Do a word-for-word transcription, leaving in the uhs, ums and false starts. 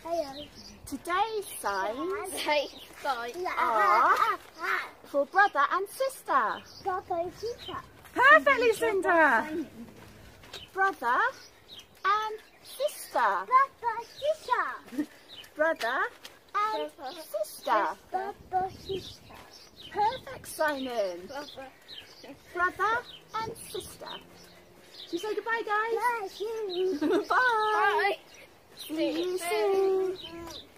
Hello. Today's signs Say bye. are for brother and sister. Brother and sister. Perfect, Lucinda. Brother and sister. Brother, sister. Brother and sister. Brother, sister. Perfect, Simon. Brother. Brother and sister. Should we say goodbye, guys? Yes, you. Bye. Bye. See you soon.